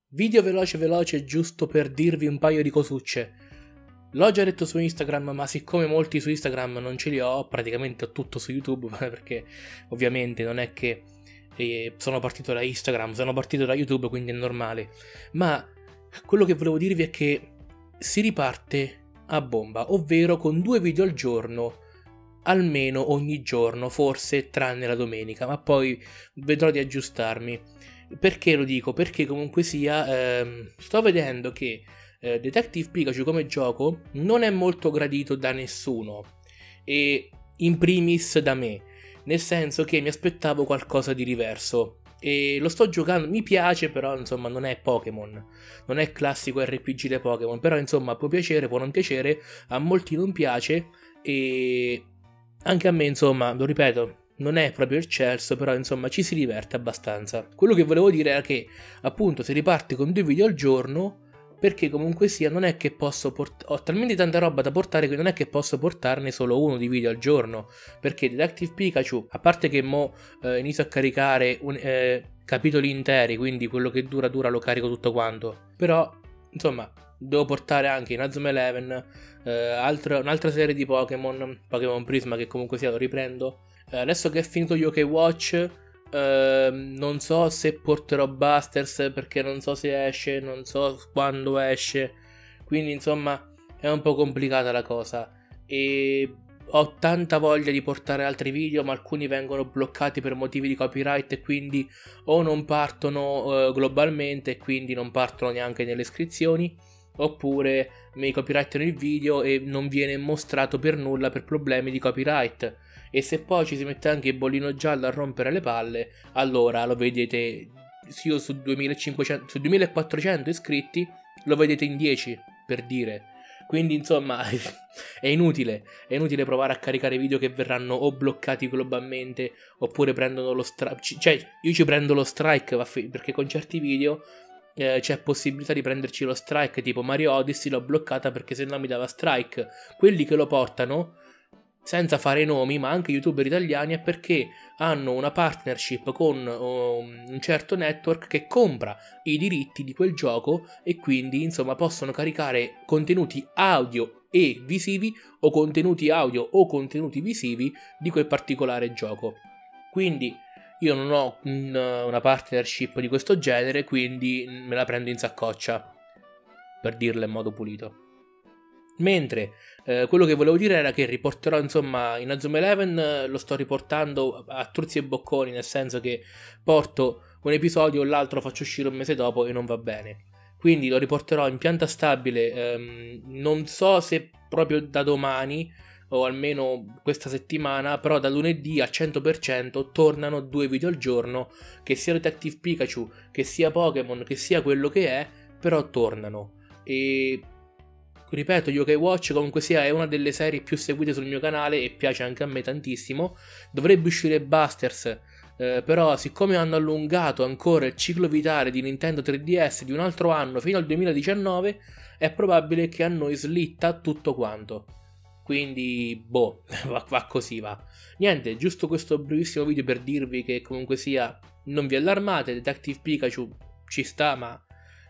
Video veloce giusto per dirvi un paio di cosucce. L'ho già detto su Instagram, ma siccome molti su Instagram non ce li ho, praticamente ho tutto su YouTube, perché ovviamente non è che sono partito da Instagram, sono partito da YouTube, quindi è normale. Ma quello che volevo dirvi è che si riparte a bomba, ovvero con 2 video al giorno, almeno ogni giorno, forse tranne la domenica, ma poi vedrò di aggiustarmi. Perché lo dico? Perché comunque sia, sto vedendo che Detective Pikachu come gioco non è molto gradito da nessuno, e in primis da me, nel senso che mi aspettavo qualcosa di diverso. E lo sto giocando, mi piace, però insomma non è Pokémon, non è classico RPG dei Pokémon, però insomma può piacere, può non piacere, a molti non piace e anche a me, insomma, lo ripeto, non è proprio eccelso, però insomma ci si diverte abbastanza. Quello che volevo dire era che appunto si riparte con 2 video al giorno, perché comunque sia non è che posso ho talmente tanta roba da portare che non è che posso portarne solo uno di video al giorno, perché Detective Pikachu, a parte che mo inizio a caricare capitoli interi, quindi quello che dura lo carico tutto quanto, però insomma devo portare anche Inazuma Eleven, un'altra serie di Pokémon Prisma, che comunque sia lo riprendo. Adesso che è finito Yokai Watch, non so se porterò Busters, perché non so se esce, non so quando esce, quindi insomma è un po' complicata la cosa e ho tanta voglia di portare altri video, ma alcuni vengono bloccati per motivi di copyright e quindi o non partono globalmente e quindi non partono neanche nelle iscrizioni, oppure mi copyrightano il video e non viene mostrato per nulla per problemi di copyright. E se poi ci si mette anche il bollino giallo a rompere le palle, allora lo vedete, io su 2400 iscritti lo vedete in 10, per dire. Quindi insomma è inutile provare a caricare video che verranno o bloccati globalmente oppure prendono lo strike. Cioè io ci prendo lo strike perché con certi video c'è possibilità di prenderci lo strike, tipo Mario Odyssey l'ho bloccata perché sennò mi dava strike. Quelli che lo portano, senza fare nomi, ma anche youtuber italiani, è perché hanno una partnership con un certo network che compra i diritti di quel gioco e quindi insomma possono caricare contenuti audio e visivi o contenuti audio o contenuti visivi di quel particolare gioco. Quindi io non ho una partnership di questo genere, quindi me la prendo in saccoccia, per dirla in modo pulito. Mentre quello che volevo dire era che riporterò insomma Inazuma Eleven, lo sto riportando a truzzi e bocconi, nel senso che porto un episodio o l'altro faccio uscire un mese dopo e non va bene. Quindi lo riporterò in pianta stabile, non so se proprio da domani o almeno questa settimana, però da lunedì al 100% tornano 2 video al giorno, che sia Detective Pikachu, che sia Pokémon, che sia quello che è, però tornano. E ripeto, Yokai Watch comunque sia è una delle serie più seguite sul mio canale e piace anche a me tantissimo. Dovrebbe uscire Busters, però siccome hanno allungato ancora il ciclo vitale di Nintendo 3DS di un altro anno fino al 2019, è probabile che a noi slitta tutto quanto. Quindi, boh, va così, va. Niente, giusto questo brevissimo video per dirvi che comunque sia non vi allarmate, Detective Pikachu ci sta, ma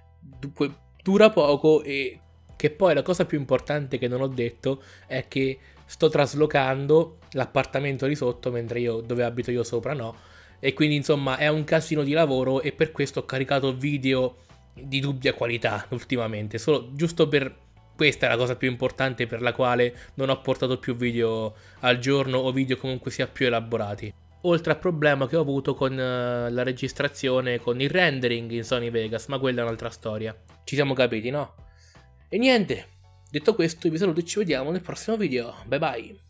dura poco, e che poi la cosa più importante che non ho detto è che sto traslocando l'appartamento di sotto, mentre io dove abito io sopra no, e quindi insomma è un casino di lavoro e per questo ho caricato video di dubbia qualità ultimamente, solo giusto per questa è la cosa più importante per la quale non ho portato più video al giorno o video comunque sia più elaborati. Oltre al problema che ho avuto con la registrazione, con il rendering in Sony Vegas, ma quella è un'altra storia. Ci siamo capiti, no? E niente, detto questo vi saluto e ci vediamo nel prossimo video. Bye bye!